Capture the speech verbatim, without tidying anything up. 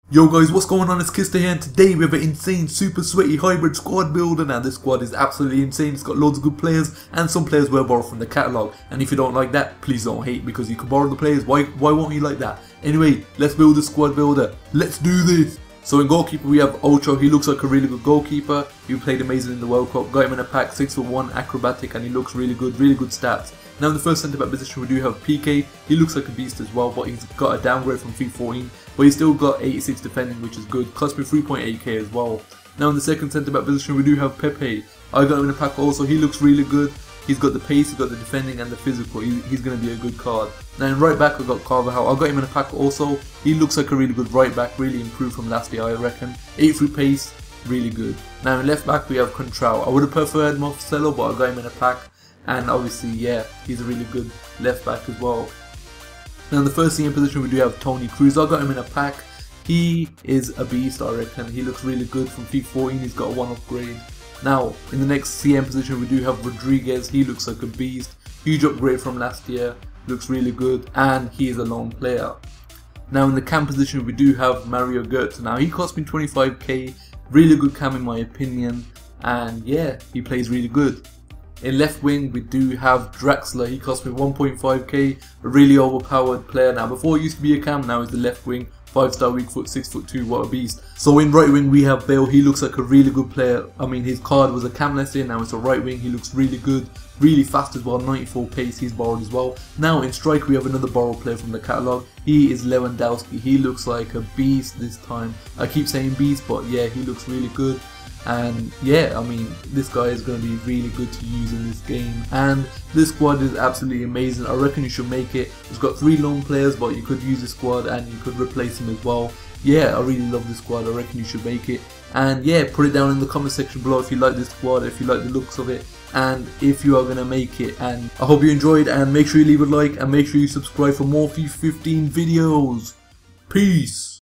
Yo guys, what's going on? It's Kister here, and today we have an insane super sweaty hybrid squad builder. Now this squad is absolutely insane. It's got loads of good players and some players were borrowed from the catalogue, and if you don't like that, please don't hate, because you can borrow the players. Why, why won't you like that? Anyway, let's build the squad builder. Let's do this. So in goalkeeper we have Ocho. He looks like a really good goalkeeper. He played amazing in the World Cup. Got him in a pack, six foot one, acrobatic, and he looks really good, really good stats. Now in the first centre back position we do have P K. He looks like a beast as well, but he's got a downgrade from FIFA fourteen. But he's still got eighty-six defending, which is good. Cost me three point eight K as well. Now in the second centre back position we do have Pepe. I got him in a pack also. He looks really good. He's got the pace, he's got the defending and the physical. He, he's going to be a good card. Now in right back we got Carvajal. I got him in a pack also. He looks like a really good right back. Really improved from last year, I reckon. eight through pace, really good. Now in left back we have Contrao. I would have preferred Marcelo, but I got him in a pack. And obviously, yeah, he's a really good left back as well. Now in the first C M position we do have Toni Kroos. I got him in a pack. He is a beast, I reckon. He looks really good from FIFA fourteen. He's got a one upgrade. Now in the next C M position we do have Rodriguez. He looks like a beast. Huge upgrade from last year. Looks really good, and he is a lone player. Now in the cam position we do have Mario Götze. Now he cost me twenty-five K. Really good cam in my opinion, and yeah, he plays really good. In left wing we do have Draxler. He cost me one point five K, a really overpowered player. Now before he used to be a cam, now he's the left wing, five star, weak foot, six foot two, what a beast. So in right wing we have Bale. He looks like a really good player. I mean, his card was a cam last year, now it's a right wing. He looks really good, really fast as well, ninety-four pace, he's borrowed as well. Now in strike we have another borrowed player from the catalogue. He is Lewandowski. He looks like a beast this time. I keep saying beast, but yeah, he looks really good. And yeah, I mean, this guy is going to be really good to use in this game. And this squad is absolutely amazing. I reckon you should make it. It's got three lone players, but you could use the squad and you could replace them as well. Yeah, I really love this squad. I reckon you should make it. And yeah, put it down in the comment section below if you like this squad, if you like the looks of it, and if you are going to make it. And I hope you enjoyed, and make sure you leave a like and make sure you subscribe for more FIFA fifteen videos. Peace.